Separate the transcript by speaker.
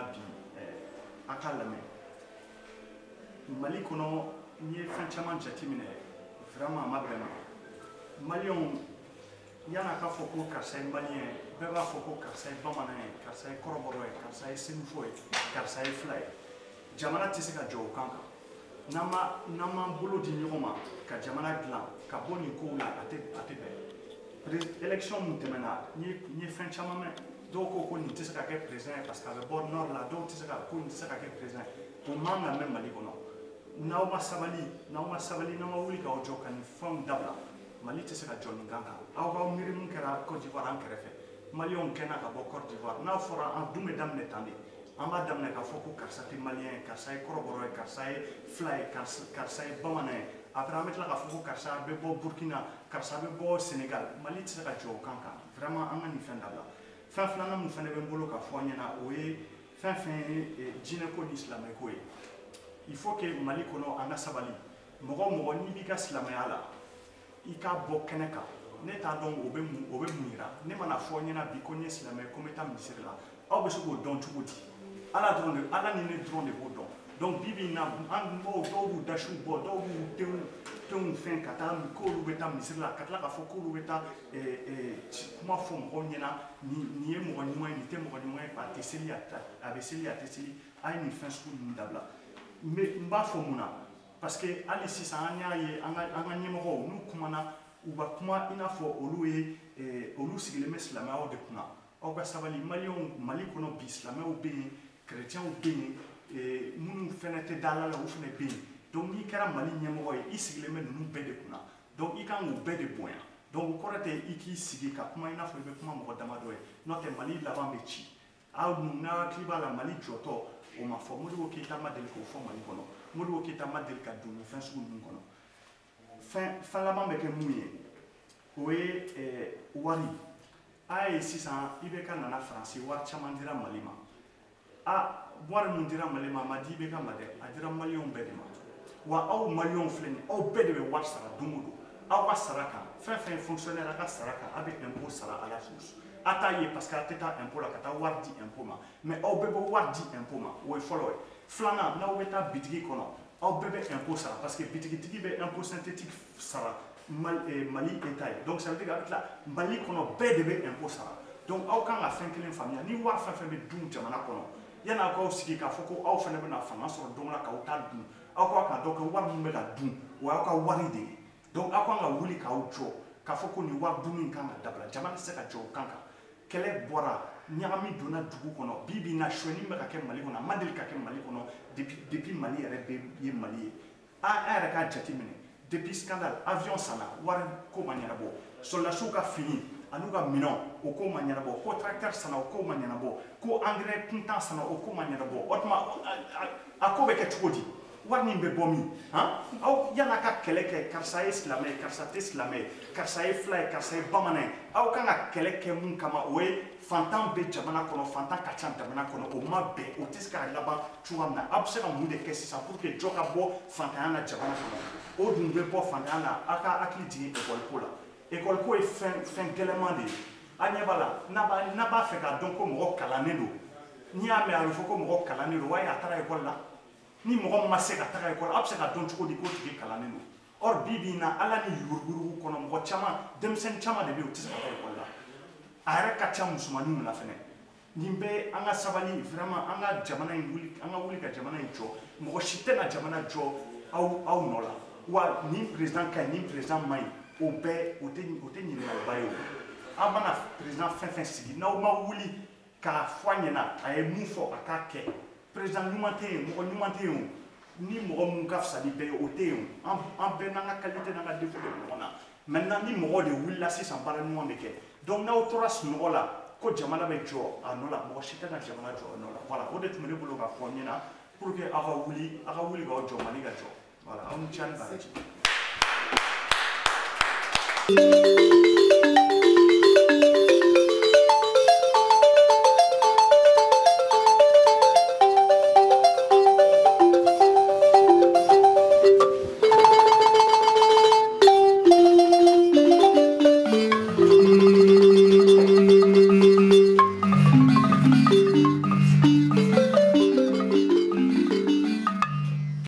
Speaker 1: bi akalame Mali kono ni fan chaman jatimine vraiment ma bema Malion yana ka foko karsa malien beba foko karsa bamanan karsa koroboro karsa senufo karsa fly jamana tisika jo kanka nama bolo di nyoma ka jamana glan ka boni ko la ate be élection mutemena ni fan chaman do ko ni tisika ke président parce que bord nord la do tisika ko ni tisika ke président pour manga même Mali kono nauma sabali na wuli ka ojo kan fam dabla Mali tisika joni ganga aw miri mun kera Côte d'Ivoire en kerefe Mali on kena ka bo Côte d'Ivoire na fora en dume damne tande amba damne ka foko karsati malien karsay koroboro karsay fly karsay bamane après amet la ka foko karsa be bo Burkina karsa be bo Sénégal Mali tisika jo kanka vraiment angani fendabla fin flana mun fene be mbolo ka foanyana oye fin djine ko l'islam ko il faut que Mali kono anga sabali mogo ni bika islamaya la ika bo keneka ne ta don obe munira ne mana fo nyina bi ko ni islamay ko meta misir la aw be sugo don tugudi ala ni ne drone bo don donc bibi na an mo do dashu bo do teun fin kata mi ko lu beta misir la katla ka fo ko lu beta kuma fo mo nyina ni e mo ni te mo ni pa teseli ata abeseli ateseli ay ni fin school ni dabla mais mba fo muna parce que ali sisa anya ye anga nyemoko nu kumana uba kuma ina fo olu olu sigile meslama o de kuna o ga sabali Mali kono bi islama o be chrétien o be munu fenete dalala o fene be donc ni kera Mali nyemoko e sigile men nu be de kuna donc i kan o be de boya donc ko rete iki sigi ka kuma ina fo be kuma mo damado e note Mali laban be chi a nu na kliba la Mali joto o ma fo modi o kita madel ko fo Mali kono modi o kita madel ka dunu fin su dun kono fin la mambe ke muye o wari ay 600 ibe ka nana France war chamandira Malima a war mundira Malima ma di be ka made adira Malion bedema wa aw Malion fleni aw bedebe war sara dumudo aw wa saraka fin fonctionnaire ka saraka avec impôt sara à la source ataye parce que ateta impôt la kata wardi impôt ma mais aw bebe wardi impôt ma o follow flana na weta bitigi kono aw bebe impôt sara parce que bitigi tigi be impôt synthétique sara Mali état donc ça veut dire avec la Mali kono bebe impôt sara donc aw kan la fin kelen famille ni war fa be dum jamana kono yana ko sigi ka foko aw fa ne na fanga so don la ka uta dum aw ko ka donc war mu be la dum wa ka wari de donc aw kan la wuli ka ujo ka foko ni war dum kan ka dabla jamana se ka jo kanka kele bora nyami dona dugu kono bibi na shoni me ka ke Mali kono madel ka ke Mali kono depuis Mali rebe ye Mali a era ka jatimine depuis scandale avion sana war ko manyana bo soldat suka fini anuga minon o ko manyana bo ko tracteur sana o ko manyana bo ko engrais punta sana o ko manyana bo otma akobe ke chudi warni be bomi hein aw yana ka keleke karsa islamé karsa islamé karsa fly karsa bamane aw kanga keleke mun kama we fantan be jamana kono fantan kachan jamana kono o mabbe o tiska laba chuamna absera mude kesi sa pour que joka bo fantan na jamana kono o dum be bo fantan aka akiti école ko e fin gelemande anyabala naba feka donc ko mo kalanelo ni ame alfo ko mo kalanelo wa ya tara école la ni mogo masse ka taga école abse ka don cogo di ko tigi kalaneno or bibi na ala ni yuruguru kono mogo chama demsen chama de be utisa ka école la ara ka chama musumani na fene nimbe anga sabali vraiment anga jamana wuli anga wuli ka jamana jo mogo shite na jamana jo au nola wa ni président ka ni président mai obe ote ni na bayo abana président fin sigi na o ma wuli ka fwanyena ay mufo akake président numate mo numate ni mo mun kafsa di be ote en be na qualité na défaut de mona maintenant ni mo de willa 600 para no meke donc na autoras no la ko jamana be jo anola mo shita na jamana jo anola voilà o de tumene bolo ka fonyena pour que ava wuli ga jo mani ga jo voilà on tient ba